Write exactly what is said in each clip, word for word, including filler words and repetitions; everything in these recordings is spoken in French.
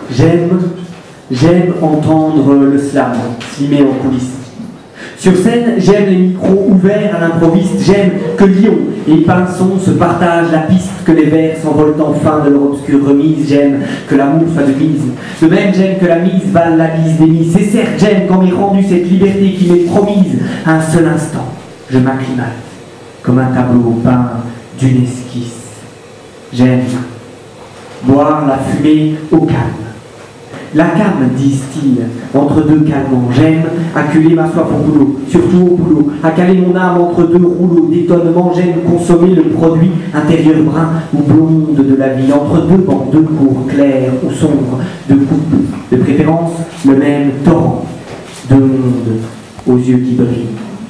J'aime, j'aime entendre le slam slimé en coulisses. Sur scène, j'aime les micros ouverts à l'improviste. J'aime que Lyon et Pinson se partagent la piste, que les vers s'envolent enfin de leur obscure remise. J'aime que l'amour soit de mise. De même, j'aime que la mise vale la bise des mises. C'est certes, j'aime quand m'est rendue cette liberté qui m'est promise. Un seul instant, je m'acclimate comme un tableau peint d'une esquisse. J'aime boire la fumée au calme. La calme, disent-ils, entre deux calmants. J'aime acculer ma soif au boulot, surtout au boulot, à caler mon âme entre deux rouleaux d'étonnement. J'aime consommer le produit intérieur brun ou blonde de la vie, entre deux bancs, deux cours clairs ou sombres, de coupe, de préférence le même torrent de monde aux yeux qui brillent.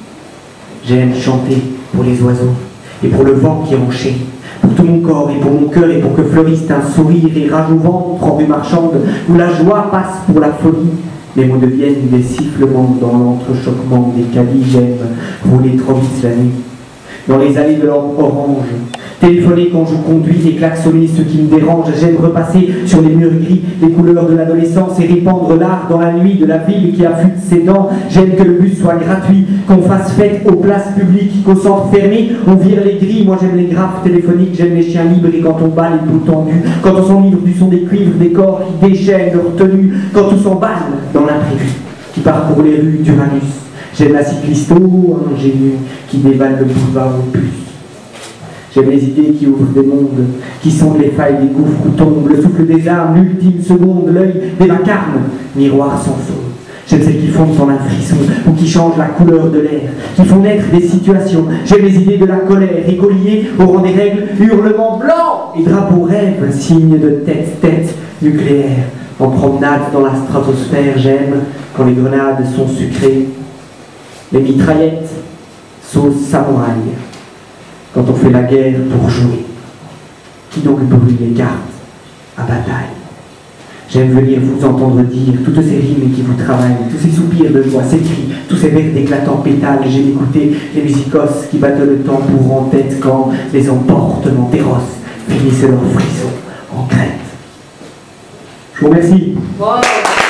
J'aime chanter pour les oiseaux et pour le vent qui enchaîne, pour tout mon corps et pour mon cœur, et pour que fleurisse un sourire et rage au ventre en rue marchande, où la joie passe pour la folie. Les mots deviennent des sifflements dans l'entrechoquement des caddies. J'aime rouler trop vite la nuit dans les allées de l'ordre orange, téléphoner quand je conduis et klaxonner ce qui me dérange. J'aime repasser sur les murs gris les couleurs de l'adolescence et répandre l'art dans la nuit de la ville qui affûte ses dents. J'aime que le bus soit gratuit, qu'on fasse fête aux places publiques, qu'au centre fermé on vire les grilles. Moi j'aime les graphes téléphoniques, j'aime les chiens libres et quand on bat les bouts tendus, quand on s'enivre du son des cuivres, des corps qui déchaînent leur tenue, quand tout s'emballe dans l'imprévu qui parcourt les rues d'Uranus. J'aime la cycliste ingénue qui dévale le boulevard au puces. J'aime les idées qui ouvrent des mondes, qui sondent les failles des gouffres où tombe le souffle des armes, l'ultime seconde, l'œil des vacarmes, miroir sans fond. J'aime celles qui fondent en un frisson ou qui changent la couleur de l'air, qui font naître des situations. J'aime les idées de la colère, écoliers au rang des règles, hurlements blancs et drapeaux rêves, signe de tête-tête nucléaire. En promenade dans la stratosphère, j'aime quand les grenades sont sucrées, les mitraillettes, sauce samouraï. Quand on fait la guerre pour jouer, qui donc brûle les cartes à bataille? J'aime venir vous entendre dire toutes ces rimes qui vous travaillent, tous ces soupirs de joie, ces cris, tous ces vers d'éclatants pétales. J'aime écouter les musicos qui battent le tambour en tête quand les emportements féroces finissent leurs frissons en crête. Je vous remercie. Wow.